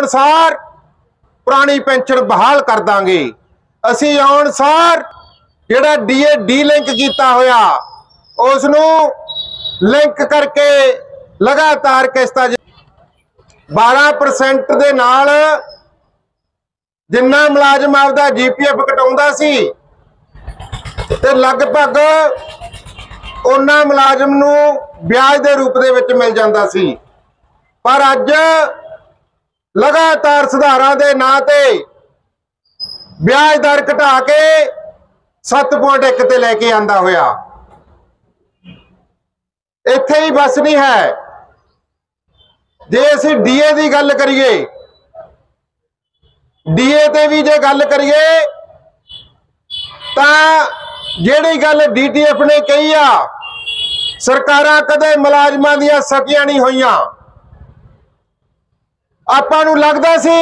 सार पुरानी पेंशन बहाल कर देंगे। असी आउण सार जिहड़ा डीए डी लिंक किया होया उसनूं लिंक करके लगातार किस्तां 12% दे नाल जिन्ना मुलाजम आपदा जीपीएफ कटाउंदा सी ते लगभग उन्ना मुलाजम नूं ब्याज के रूप दे विच मिल जांदा सी। पर अज लगातार सुधारां दे नां ते ब्याज दर घटा के 7.1 ते लेके आंदा होया। इत्थे ही बस नहीं है। जे असीं डीए की गल करिए, डीए ते भी जे गल करिए तां जिहड़ी गल डीटीएफ ने कही आ, सरकारां कदे मुलाजमां दीयां सकियां नहीं होईयां। आपां नूं लगदा सी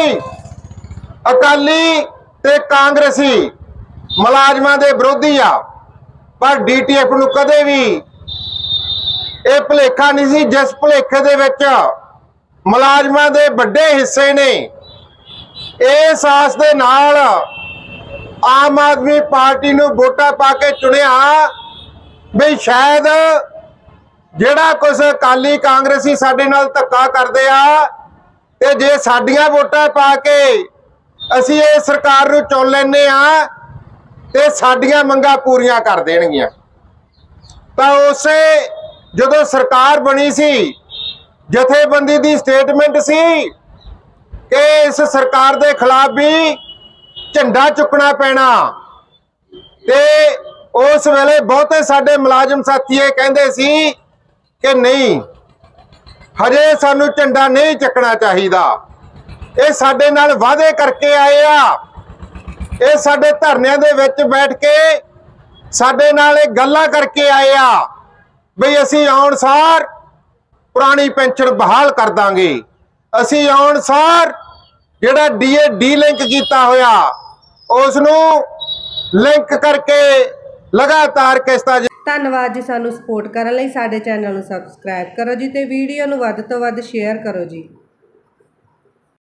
अकाली ते कांग्रेसी मुलाजमां दे विरोधी आ, पर डीटीएफ नूं कदे भी यह भुलेखा नहीं सी जिस भुलेखे दे विच मुलाजमां दे वड्डे हिस्से ने इस आस दे नाल आम आदमी पार्टी नूं वोटां पा के चुनिया भी शायद जिहड़ा कुछ अकाली कांग्रेसी साडे नाल धक्का करदे आ ते जे साडियां वोटां पा के असीं इह सरकार नूं चुन लैंदे आ ते साडियां मंगां पूरीआं कर देणगीआं। तां उसे जदों सरकार बनी सी जथेबंदी की स्टेटमेंट सी कि इस सरकार के खिलाफ भी झंडा चुकना पैना ते उस वेले बहुते साडे मुलाजम साथी कहंदे सी कि नहीं हजे सानू झंडा नहीं चुकना चाहिदा। ये साडे नाल वादे करके आए आ, ये साडे धरनिਆਂ दे विच बैठ के साडे नाल गल्लां करके आए आ बई असीं आउण सार पुरानी पेंशन बहाल कर देंगे। असी आउण सार जिहड़ा डीए डी लिंक किया होया उसनूं लिंक करके लगातार किस्तां। धन्नवाद जी। सानू सपोर्ट करन लई साडे चैनल नूं सबसक्राइब करो जी ते वीडियो नूं वध तों वध शेयर करो जी।